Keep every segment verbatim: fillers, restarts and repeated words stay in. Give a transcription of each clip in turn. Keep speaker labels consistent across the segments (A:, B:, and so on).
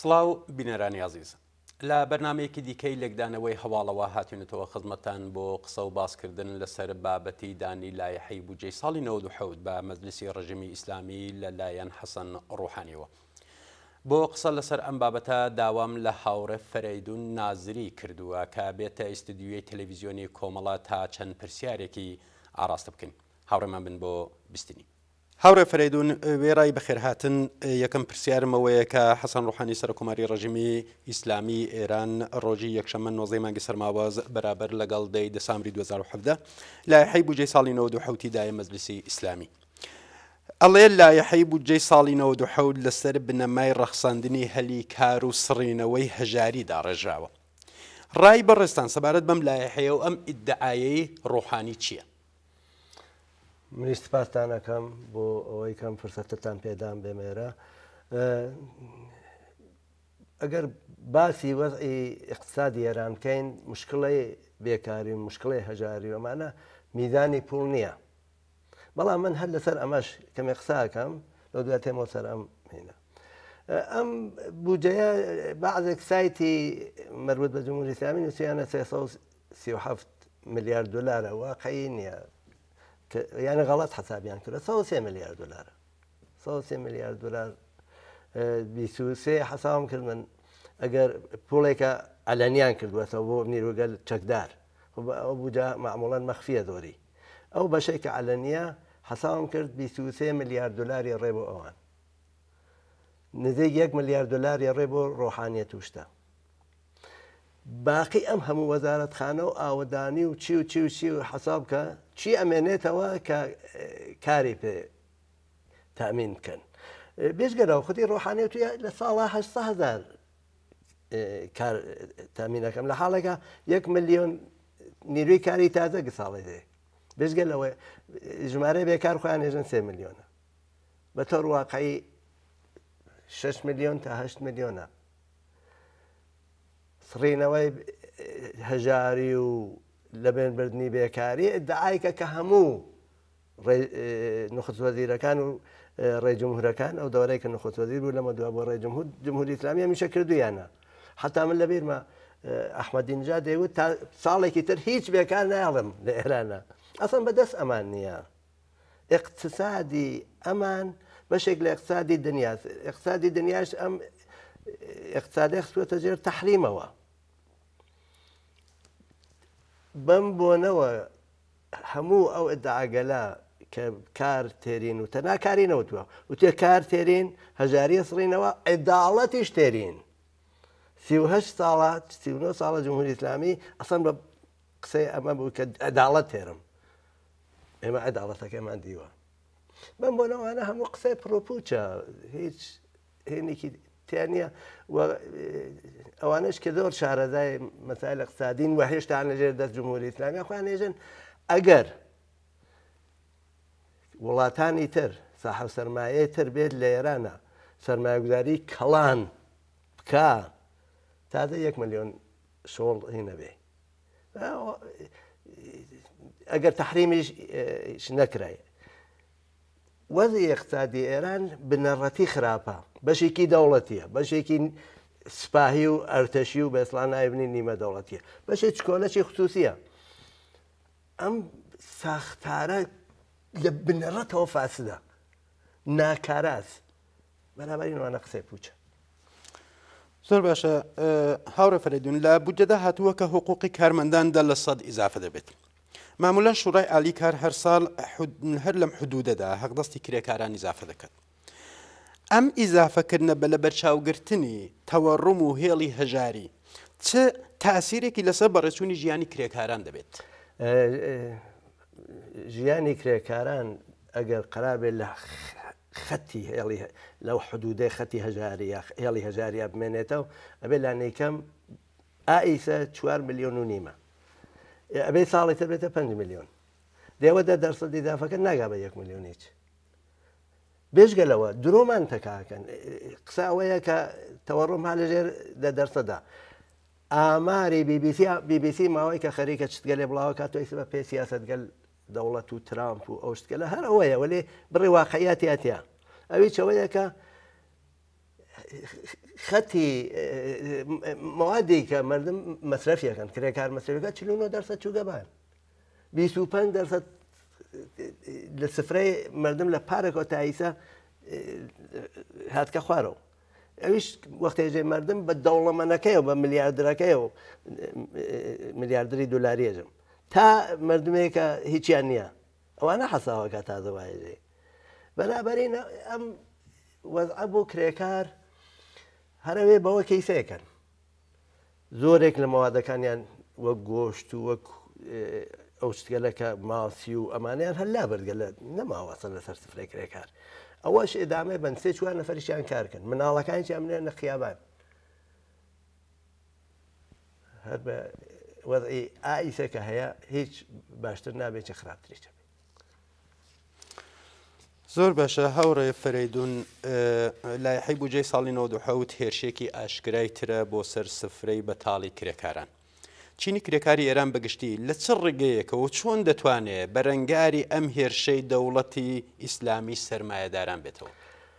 A: سڵاو بینەرانی عەزیز لە بەرنامەیەکی دیکەی لێکدانەوەی هەواڵەوە هاتوونەتەوە خزمەتتان بۆ قسە و باسکردن لەسەر بابەتی دانی لایحەی بودجەی ساڵی نەوەد و حەوت بە مەجلیسی ڕژیمی ئیسلامی لەلایەن حەسەن ڕوحانیەوە. بۆ قسە لەسەر ئەم بابەتە داوام لە هاوڕێ فەرەیدون نازری کردووە کە بێتە ئیستودیۆی تەلەڤیزیۆنی کۆمەڵە تا چەند پرسیارێکی ئاراستە بکەین. هاوڕێمان بن بۆ بیستنی. هاوڕێ فەرەیدون وێڕای بەخێرهاتن. یەکەم پرسیارمەوەیە کە حەسەن ڕوحانی سەرۆکۆماری ڕژیمی ئیسلامی ئێران ڕۆژی یەکشەممە نۆزدەی مانگی سەرماوەز بەرابەر لەگەڵ دەی دەسامبری دوو هەزار و حەڤدە لایحەی بودجەی ساڵی نەوەد و حەوتی دایە مەجلیسی ئیسلامی. ئەڵێ لایحەی بودجەی ساڵی نەوەد و حەوت لەسەر بنەمای ڕەخساندنی هەلی کار و سڕینەوەی هەژاری داڕێژراوە. ڕای بەڕێستان سەبارەت بەم لایحەیە و ئەم ئیدعایەی ڕوحانی چییە؟
B: منی سپاستان ئەەکەم بۆ ئەوەی کەم فرسەتتان پێدام بێمێرە. ئەگەر باسی وەزعی اقتصادی ئێران بکەین مشکڵی بێکاری و مشکڵی هەژاری وەمانە میزانی پوڵ نییە. بەڵام من هەر لەسەر ئەمەش کەمێ قساکەم لەو دوای تێمەوە سەر ئەم هێنە. ئەم بودجەیە بەعزێک سایتی مربوط بە جمهوری ئیسلامی نووسیانە سێسەد و سی و حەوت ملیار دۆلارە واقعی نییە. یعنی غەڵەت حسابیان کردە سەد و سێ ملیار دۆلارە. سەد و سێ ملیار دۆلار بیست و سێ حسابم کرد من ئەگەر پوڵێکە ئەلەنیان کردووەتەوە بۆ نیروگەل چەکدار ئەو بودجە معموڵەن مەخفیە دۆری. ئەو بەشێک کە ئەلەنیە حسابم کرد بیست و سێ ملیار دۆلاری ڕێ بۆ ئەوان. نزیک یەک ملیار دۆلاری ڕێ بۆ ڕۆحانیە توشتە. باقی ئەم هەموو وەزارەتخانە و ئاوەدانی و چی و چی و چی و حساب کە چی ئەمێنێتەوە کە کاری پێ تامین بکەن. بێژگەرەوە خودی ڕۆحانیە توی لە ساڵە هەشت هەزار کار تامینەکەم لە حاڵێکە یەک ملیۆن نیروی کاری تازە ساڵی دێ. بێژگەر لەوەی ژمارە بێکار خۆیان ێژن سێ ملیۆنە بە تۆر واقعی شەش ملیۆن تا هەشت ملیۆنە. سڕینەوەی هەژاری و لەبێنبردنی بێکاری ئیدعایکە کە هەموو نوخست وەزیرەکان و ڕێجمهورەکان ئەو دەورەی کە نوخست وەزیر بوو لەمە دووە بۆ ڕێجمهور جمهوری ئیسلامی هەمیشە کردویانە. حتا من لەبیرمە ئەحمەدینژاد دەیوت تا ساڵێکی تر هیچ بێکار ناڵم لە ئێرانە. ئەسڵ بەدەست ئەمان نییە. اقتصادی ئەمان بەشێک لە اقتصادی دنیاست. اقتصادی دنیاش ئەم اقتصادی خستووەتە ژێر تەحریمەوە. بەم بۆنەوە هەموو ئەو ئیدعاگەلا کە کار تێرین و تەنها کاری نەوتووە و تێ کار تێرین هەژاریە سڕینەوە عیداڵەتیش تێرین. سی و هەشت ساڵات سی و نۆ ساڵە جمهوری ئیسلامی ئەسڵ بە قسەی ئەمە بوو کە عیداڵەت تێرم. ئێمە عیداڵەتەکەمان دیوە. بەم بۆنەوەوانە هەموو قسەی پرۆپوچە هیچ هێنێکی تیان نییە. ئەوانش کە زۆر شارەزای مەسایل اقتصادین و هێشتا لەژێر دەست جمهوری ئیسلامی خۆیان ێژن ئەگەر وڵاتانی تر ساحەب سەرمایەی تر بێت لە ئێرانە سەرمایه‌گوزاری کەڵان بکە تازە یەک ملیۆن شۆڵ هینە بێ. ئەگەر تەحریمیش نەکرای وەزعی اقتصادی ئێران بنەڕەتی خراپە. بەشێکی دەوڵەتیە، بەشێکی سپاهی و ئەرتەشی و بەسڵان نایبنی نیمە دەوڵەتیە، بەشێک چکۆلەکی خصوصیە. ئەم ساختارە لە بنەڕەتەوە فاسدە ناکاراز بەرامبەر ئەوانە قسەی پوچە.
A: زۆر باشە. هاوڕێ فەرەیدون لە بودجەدا هاتووە کە حقوقی کارمەنداندا لە سەد ئیزافە دەبێت. معمولا شوڕای عالی کار هەر ساڵ هەر لەم حدودەدا هەقدەستی کرێکاران ئیزافە دەکات. ئەم ئیزافەکردنە بە لە بەرچاوگرتنی تەوەڕوم و هێڵی هەژاری چ تاسیرێکی لەسەر بەڕێچوونی ژیانی کرێکاران دەبێت؟
B: ژیانی کرێکاران ئەگەر قەرار بێت لە خەتی هێڵی لەو حدودەی خەتی هەژاری هێڵی هەژاریە بمێنێتەوە ئەبێ لانەیەکەم ئائیسە چوار ملیۆن و نیمە. ئەبێ ساڵی تر بێتە پێنج ملیۆن. دێوەدە دەرسەد ئیزافەکە ناگا بە یەک ملیۆن هیچ. بێژگەلەوە درۆمان تەکاکەن. قسە ئەوەیە کە تەوەڕۆم ها لەژێر دە دەرسەدا. ئاماری بی بی سی ماوەی کە خەریکە چتگەلێ بڵاوە کاتۆی بە پێ سیاسەتگەل دەوڵەت و ترامپ و ئەو شتگەلە هەر ئەوەیە وەلێ بڕێ واقعیاتیاتیا. ئەوی چەوەیە کە خەتی موادی کە مردم مەصرفیەکەن کرێکار مەصرفەکە چل و نۆ دەرسەد چووگەبان بیست و پەنج دەرسەد لە سفرەی مردم لە پارە کۆتاییسە هاتکە خوارەوە ئەویش وەختێژێ مردم بە دەوڵەمەنەکەی و بە ملیاردەکەی و ملیاردری دلاریێژم تا مردمێکە هیچیان نییە ئەوانە حەساوەکە تازەوایژێ بەنابەرین ئەم وەزعە بۆ کرێکار هەرەوێ بەوە کەیفەکەن زۆرێک لە مەوادەکانیان وەک گۆشت و وەک ئەو شتگەلەکە ماسی و ئەمانیان هەللا بەرگە لە نەماوەسن لەسەر سفرەی کرێکار ئەوەش ئێدامێ بەن سێ چوار نەفەریشیان کارکەن مناڵەکانیان منێن لە خیابان هەر بە وەزعی ئایسەکە هەیە هیچ باشتر نابێت چه خراپتریچە
A: زۆر باشە هەوڕێ فەرەیدون لایحەی بودجەی ساڵی نۆ دو حەوت هێرشێکی ئاشکرای ترە بۆ سەر سفرەی بەتاڵی کرێکاران چینی کرێکاری ئێران بەگشتی لە چ ڕێگەیەکەوە چۆن دەتوانێت بەرەنگاری ئەم هێرشەی دەوڵەتی ئیسلامی سەرمایەداران بێتەوە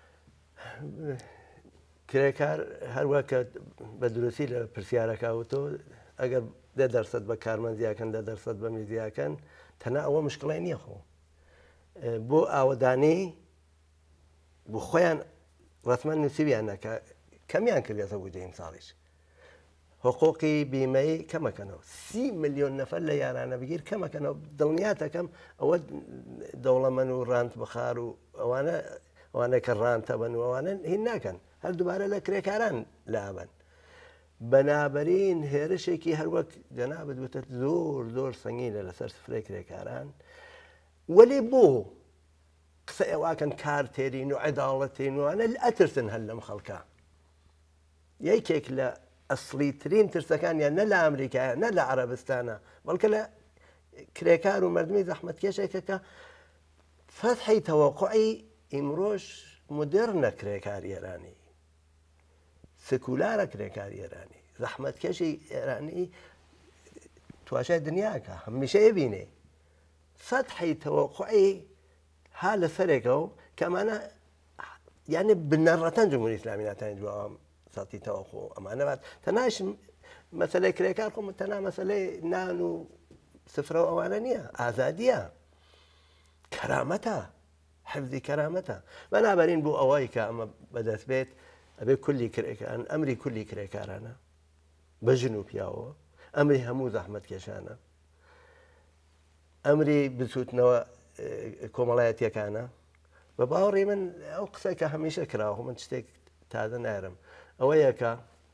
B: کرێکار هەروە کە بە دروستی لە پرسیارەکەوتەوە ئەگەر دە دەرسەد بە کارمەندیاکەن دە دەرسەد بە میزیاکەن تەنها ئەوە مشکڵی نییە خۆ بۆ ئاوەدانی بۆ خۆیان ڕەتمەند نووسیویانەکە کەمیان کردێتە بودجەی ساڵیش حقوقی بیمەی کەمەکەنەوە سی ملیۆن نەفەر لە یارانە بگیر کەمەکەنەوە دڵنیاتەکەم ئەوە دەوڵەمەند و ڕاند بخار و ئەوانە ئەوانە کە ڕانتەبن و ئەوانە هین ناکەن هەر دووبارە لە کرێکاران لابن بەنابەرین هێرشێکی هەروەک جەنابەت وتە زۆر زۆر سەنگینە لەسەر سفرەی کرێکاران وەلێ بۆ قسە ئێواکەن کارتێرین و عەداڵەتین وانە ئەترسن هەر لەم خەڵکە یەکێک لە ئەسڵیترین ترسەکانیان نە لە ئەمریکایە نە لە عەرەبستانە بەڵکە لە کرێکار و مردمی زەحمەتکێشێکەکە فەتحی تەوەقوعی ئیمڕۆژ مدرنە کرێکاری ئێرانی سکولارە کرێکاری ئێرانی زەحمەتکێشی ئێرانی تواشای دنیاکە هەمیشە بینێ فەتحی تەوەقوعی ها لە سەرێکەوە کەمانە یعنی بنەڕەتەن جمهوری ئیسلامی ناتوانێت جواب سەتی تەوەقوع ئەمانە بات تەناش مەسەلەی کرێکار خۆ تەنها مەسەلەی نان و سفرە و ئەوانە نییە ئازادیە کەرامەتە حفظی کەرامەتە بەنابەرین بۆ ئەوەی کە ئەمە بەدەست بێت ئەبێ کولی کرێکان ئەمری کولی کرێکارانە بە ژن و پیاوە ئەمری هەموو زەحمەتکێشانە ئەمری بچوتنەوە کۆمەڵایەتیەکانە بە باوەڕێ من ئەو قسە کە هەمیشە کراوە من شتێک تازە نارم ئەوەیە کە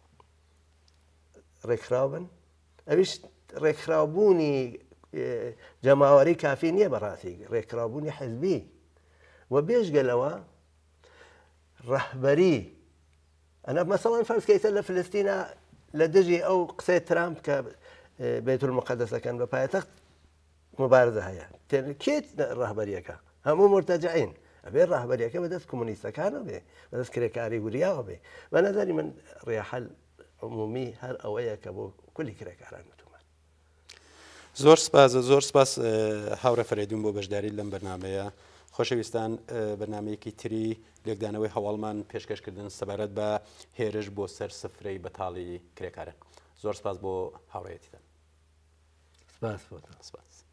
B: ڕێکخراوبن ئەویش ڕێکخراوبوونی جەماوەری کافی نییە بەڕاستی ڕێکخراوبوونی حزبی و بێژگەلەوە ڕەهبەری ئەنە مەسەڵەن فەرزکەیتە لە فلستینە لە دژی ئەو قسەی ترامپ کە بێت المقەدەسەکەن بە پایتەخت مبارزە هەیە کێت ڕەهبەریەکە هەموو مرتەجعین ئەبێ ڕەهبەریەکە بەدەست کۆمونیستەکانە بێ بەدەست کرێکاری وریاوە بێ بە نەزەری من ڕێحەل عمومی هەر ئەوەیە کە بۆ کولی کرێکاران وتومان
A: زۆر سپاسە زۆر سپاس هاوڕێ فەرەیدون بۆ بەشداری لەم بەرنامەیە خۆشەویستان بەرنمەیەکی تری لێکدانەوەی هەواڵمان پێشکەشکردن سەبارەت بە هێرش بۆ سەر سفرەی بەتاڵی کرێکارن زۆر سپاس بۆ هاوڕێیەتیتان
B: سپاس
A: سپاس